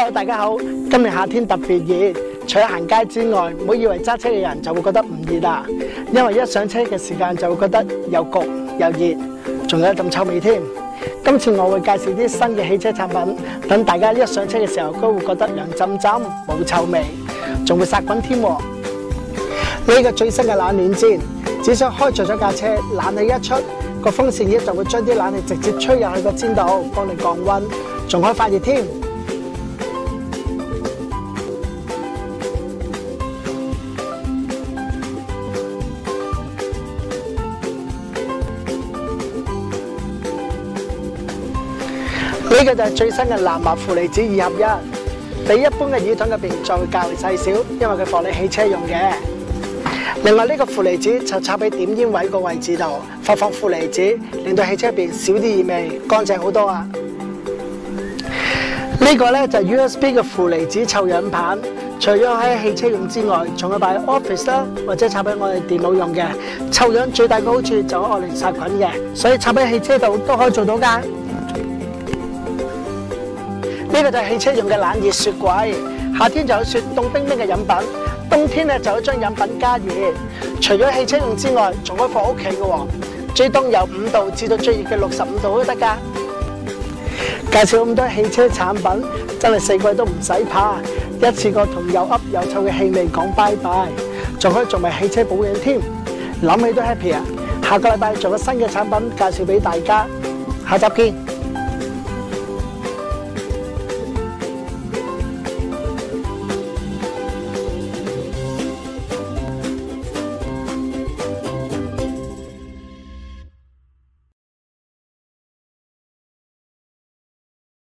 Hello， 大家好。今年夏天特別熱，除咗行街之外，唔好以為揸車嘅人就會覺得唔熱啦。因為一上車嘅時間就會覺得又焗又熱，仲有一陣臭味添。今次我會介紹啲新嘅汽車產品，等大家一上車嘅時候都會覺得涼浸浸，冇臭味，仲會殺滾添。呢個最新嘅冷暖氈，只想開着咗架車，冷氣一出，個風扇葉就會將啲冷氣直接吹入去個氈度，幫你降溫，仲可以發熱添。呢個就係最新嘅藍白負離子2合1，比一般嘅耳筒入邊再會較為細小，因為佢放你汽車用嘅。另外呢個負離子就插喺點煙位個位置度，發放負離子，令到汽車入邊少啲異味，乾淨好多啊！呢個呢就係 USB 嘅負離子臭氧棒，除咗喺汽車用之外，仲可以擺喺 office 啦，或者插喺我哋電腦用嘅。臭氧最大嘅好處就係愛嚟殺菌嘅，所以插喺汽車度都可以做到㗎。呢個就係汽車用嘅冷熱雪櫃，夏天就有雪凍冰冰嘅飲品，冬天咧就可以將飲品加熱。除咗汽車用之外，仲可以放屋企嘅喎，最凍由5度至到最熱嘅65度都得㗎。介紹咁多汽車產品，真係4季都唔使怕，一次過同又噏又臭嘅氣味講拜拜，仲可以做埋汽車保養添，諗起都 happy 啊！下個禮拜仲有新嘅產品介紹俾大家，下集見。